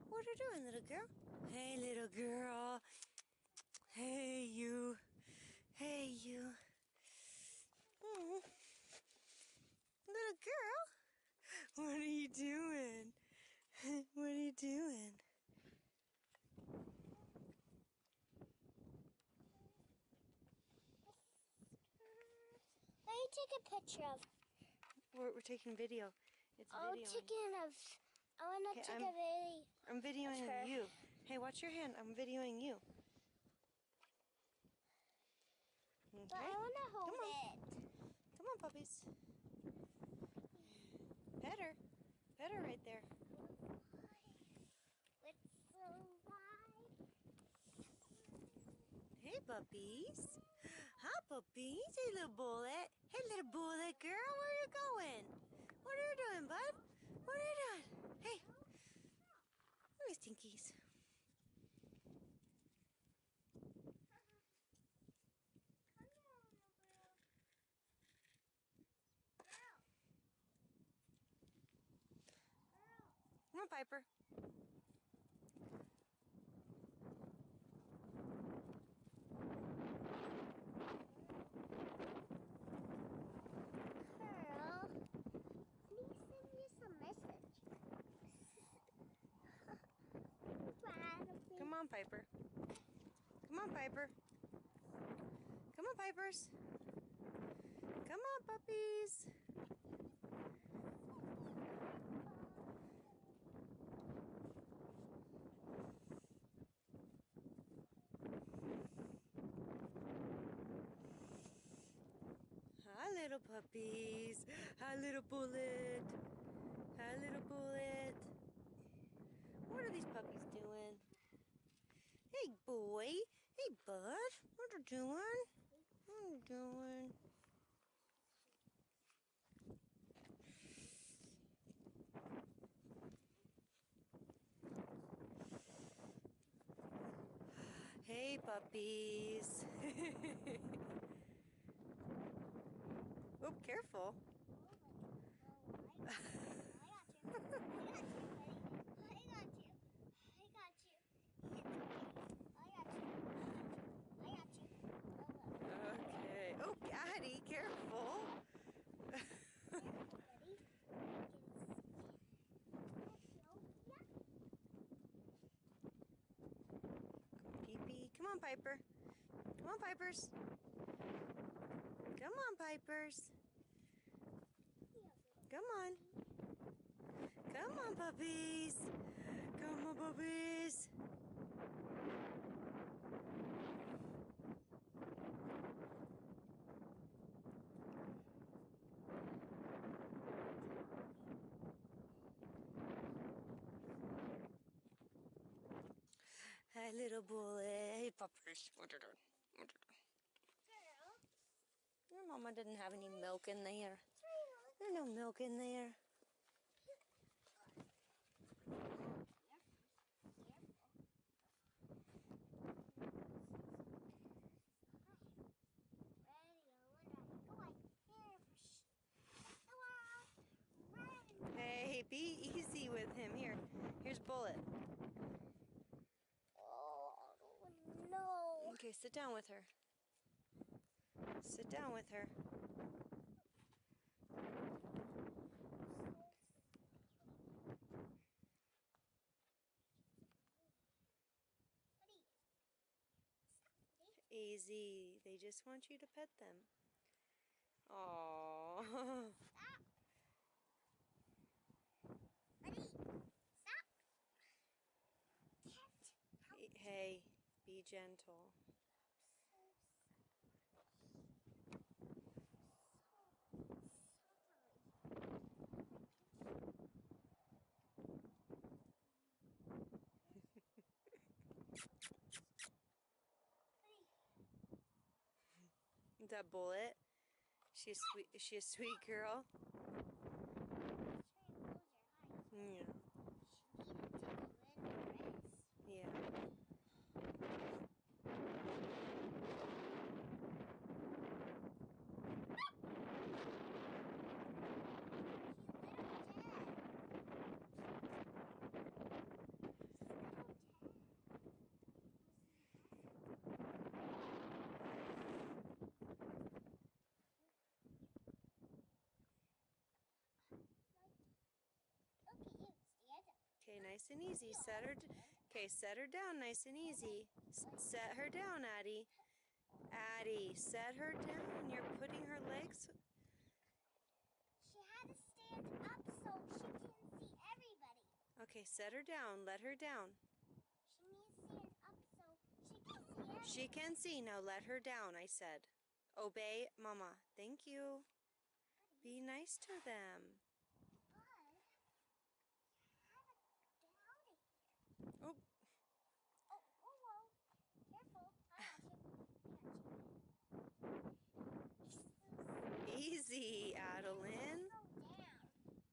What are you doing, little girl? Hey, little girl. Hey, you. Hey, you. Mm. Little girl. What are you doing? What are you doing? Let me take a picture of. We're taking video. It's videoing. I want to take a video. I'm videoing of you. Hey, watch your hand. I'm videoing you. Okay. But I want to hold Come on. it. Come on, puppies. Pet her. Pet her right there. Let's survive. Hey, puppies. Hi, puppies. Hey, little bullet. Hey, little bullet girl. Where are you going? What are you doing, bud? What are you doing? Hey. Let me stinkies. Come on, Piper. Girl, please send me some message. Come on, Piper. Come on, Piper. Come on, Pipers. Come on, puppies. Hi, little puppies. Hi, little bullet. Hi, little bullet. What are these puppies doing? Hey, boy. Hey, bud. What are you doing? What are you doing? Hey, puppies. Oh, careful. I got you. Okay. Oh, Gaddy, careful. Pee-pee. Come on, Piper. Come on, Pipers. Come on, Pipers. Come on. Come on, puppies. Come on, puppies. Hey, little bullet. Hey, puppers. What are you doing? What are you doing? Girl. Your mama didn't have any milk in there. There's no milk in there. Hey, be easy with him. Here's Bullet. Oh, no. Okay, sit down with her. Sit down with her. Easy. They just want you to pet them. Aww. Stop. Buddy, stop. Cat. Hey, be gentle. That Bullet. Is she a sweet girl? Yeah. Yeah. nice and easy. Set her. Okay, set her down nice and easy. Set her down, Addie. Addie, set her down. You're putting her legs. She had to stand up so she can see everybody. Okay, set her down. Let her down. She needs to stand up so she can see everybody. She can see. Now let her down, I said. Obey Mama. Thank you. Be nice to them. Bud, get out of here. Oh, Oh, whoa. Careful. I got you. easy, Adeline. Slow down.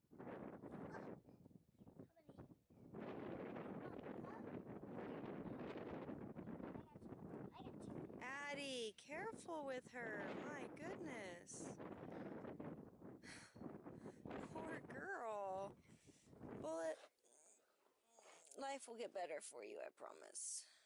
I got you. Addie, careful with her. My goodness. Poor girl. Bullet, life will get better for you, I promise.